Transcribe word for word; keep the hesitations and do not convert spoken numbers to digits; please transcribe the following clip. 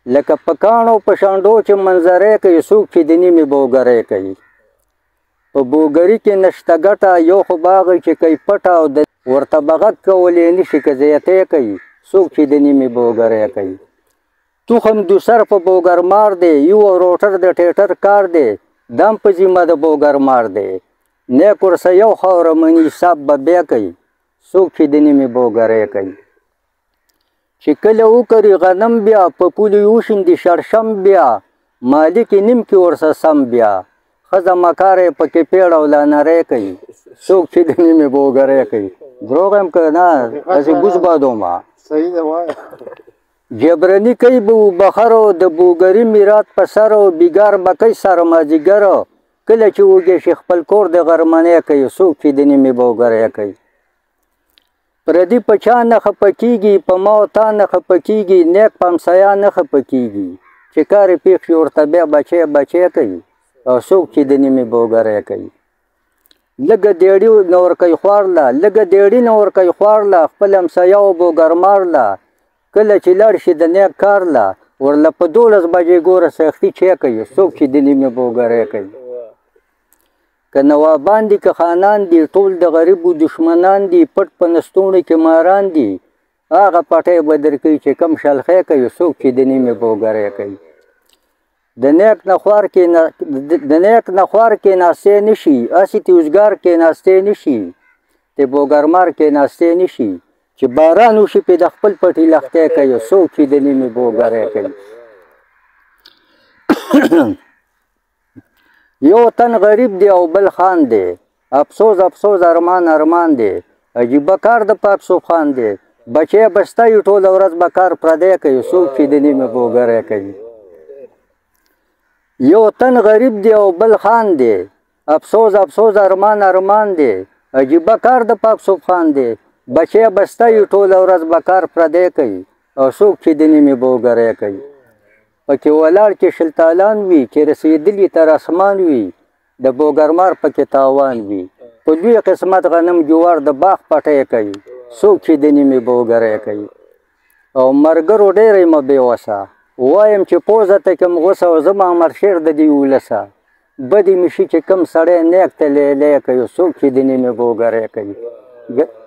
لکه په کاڼو په شانډو چې منظرې کوي څوک چې د نیمې بوګرې کوي په بوګري کې نشته ګټه یو خو باغی چې کوي پټه او د ورته بغک کولی نشي که زیاتې کوي څوک چې د نیمې بوګرې کوي تخم دوسر په بوګرمار دی یو روټر د ټیټر کار دی دم په ذمه د بوګرمار دی نیک ورسه یو خاوره مني حساب به بیا کوي څوک چې د نیمې بوګرې کوي چې کله وکري غنم بیا په پولې وشیندي شړشم بیا مالک یې نیم کې ورسه سم بیا ښځه مکار یې پکې پیړ او لانرې کوي څوک چې د نیمې بوګرې کوي دروغ یم که نه هسې بوس بادومه صحیح ده وایه جبرني کوي به بخرو د بوګري میرات په سر او بیګار به کوي سر مازدیګرو کله چې وږی شي خپل کور د غرمنۍ کوي څوک چې د نیمې بوګرې کوي پردي په چا نه خفه کېږي په ما او تا نه خفه کېږي نیک په همسایه نه خفه کېږي چې کار یې پېښ شي ورته بیا بچی بچی کوي او څوک چې د نیمې بوګرې کوي لږه دیړي نه ورکوي خوارله لږه دیړي نه ورکوي خوارله خپل همسایه او بوګرمارله کله چې لاړ شي د نیک کارله ورله په دولس بجې ګوره سختي چی کوي څوک چې د نیمې بوګرې کوي که نوابان دي که خانان دي ټول د غریبو دشمنان دي پټ په نستوڼو کې ماران دي هغه پټی به درکوي چې کم شلخی کوي څوک چې د نیمې بوګرې کوي د نیک نخوار کې د نیک نخوار کې ناستې نشي هسې تیوزګار کې ناستې نشي د بوګرمار کې ناستې نشي چې باران وشي پې د خپل پټي لښتې کوي څوک چې د نیمې بوګرې کوي یو تن غریب دی او بل خان دی افسوس افسوس ارمان ارمان دی عجیبه کار د پاکسو خان دی بچی بسته یې ټوله ورځ به کار پردی کوي څوک چې د نیمې بوګرې کوي یو تن غریب دی او بل خان دی افسوس افسوس ارمان ارمان دی عجیبه کار د پاکسو خان دی بچی بسته یې ټوله ورځ به کار پردی کوي او څوک چې د نیمې بوګرې کوي پکې ولاړ چې شلتالان وي چې رسېدلي تر اسمان وي د بوګرمار پکې تاوان وي په دوی قسمت غنم جوار د باغ پټی کوي څوک چې د نیمې بوګرې کوي او مرګرو ډېرې مه بېوسه وایم چې پوزه ته کم غوسه او زما مرشیر د دې ولسه بدې مې شي چې کم سړی نیک ته لیلی کوي څوک چې د نیمې بوګرې کوي